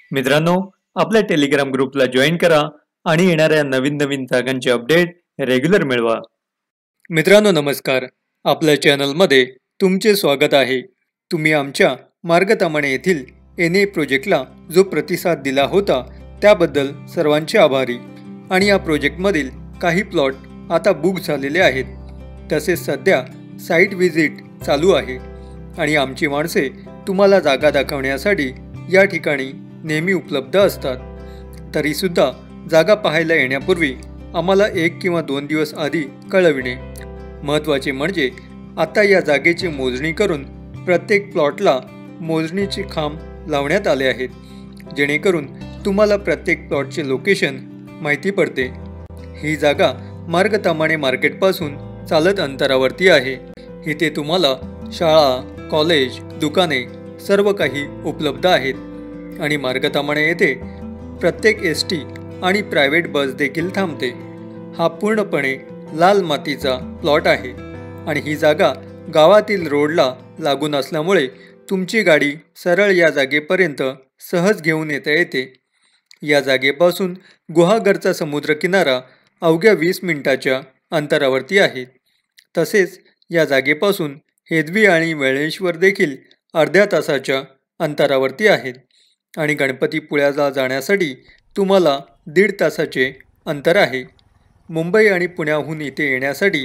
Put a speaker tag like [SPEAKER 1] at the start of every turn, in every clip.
[SPEAKER 1] मित्रांनो, आपल्या टेलिग्राम ग्रुपला जॉईन करा आणि येणाऱ्या नवीन नवीन जागांचे अपडेट रेग्युलर मिळवा। मित्रांनो नमस्कार, आपल्या चॅनलमध्ये तुमचे स्वागत आहे। तुम्ही आमच्या मार्गतामणे येथील NA प्रोजेक्टला जो प्रतिसाद दिला होता त्याबद्दल सर्वांचे आभारी। आणि या प्रोजेक्टमधील काही प्लॉट आता बुक झालेले आहेत। तसेच सध्या साइट व्हिजिट चालू आहे आणि आमची माणसे तुम्हाला जागा दाखवण्यासाठी या ठिकाणी नेहमी उपलब्ध असतात। तरीसुद्धा जागा पाहायला येण्यापूर्वी आम्हाला 1 किंवा 2 दिवस आधी कळविणे। महत्त्वाचे म्हणजे आता या जागेची मोजणी करून प्रत्येक प्लॉटला मोजणीचे खांब लावण्यात आले आहेत, जेणेकरून तुम्हाला प्रत्येक प्लॉटचे लोकेशन माहिती पडते। ही जागा मार्गतामणे मार्केटपासून चालत अंतरावरती आहे। इथे तुम्हाला शाळा, कॉलेज, दुकाने सर्व काही उपलब्ध आहेत आणि मार्गतामणे येथे प्रत्येक ST आणि प्रायव्हेट बस देखील थांबते। हा पूर्णपणे लाल मातीचा प्लॉट आहे आणि ही जागा गावातील रोडला लागून असल्यामुळे तुमची गाडी सरळ या जागेपर्यंत सहज घेऊन येता येते। या जागेपासून गुहागरचा समुद्रकिनारा अवघ्या 20 मिनिटाच्या अंतरावरती आहे। तसेच या जागेपासून हेदवी आणि वेळेश्वर देखील अर्ध्या तासाच्या अंतरावरती आहेत आणि गणपतीपुळ्याला जाण्यासाठी तुम्हाला 1.5 तासाचे अंतर आहे। मुंबई आणि पुण्याहून इथे येण्यासाठी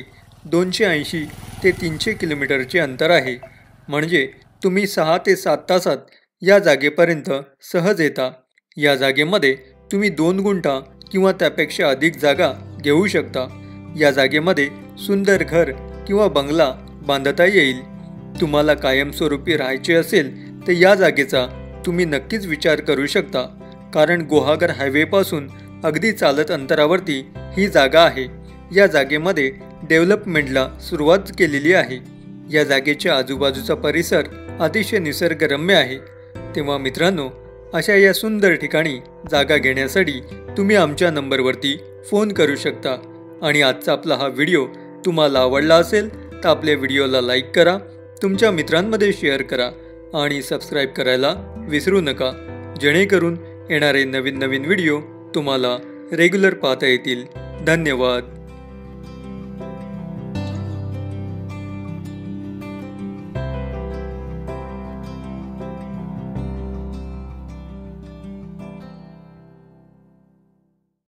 [SPEAKER 1] 280 ते 300 किलोमीटरचे अंतर आहे, म्हणजे तुम्ही 6 ते 7 तासात या जागेपर्यंत सहज येता। या जागेमध्ये तुम्ही 2 गुंठा किंवा त्यापेक्षा अधिक जागा घेऊ शकता। या जागेमध्ये सुंदर घर किंवा बंगला बांधता येईल। तुम्हाला कायमस्वरूपी राहायचे असेल तर या जागेचा तुम्ही नक्कीच विचार करू शकता, कारण गुहागर हायवेपासून अगदी चालत अंतरावरती ही जागा आहे। या जागेमध्ये डेव्हलपमेंटला सुरुवात केलेली आहे। या जागेच्या आजूबाजूचा परिसर अतिशय निसर्गरम्य आहे। तेव्हा मित्रांनो, अशा या सुंदर ठिकाणी जागा घेण्यासाठी तुम्ही आमच्या नंबरवरती फोन करू शकता। आणि आजचा आपला हा व्हिडिओ तुम्हाला आवडला असेल तर आपल्या व्हिडिओला लाईक करा, तुमच्या मित्रांमध्ये शेअर करा आणि सबस्क्राईब करायला विसरू नका, जेणेकरून येणारे नवीन नवीन व्हिडिओ तुम्हाला रेग्युलर पाहता येतील। धन्यवाद।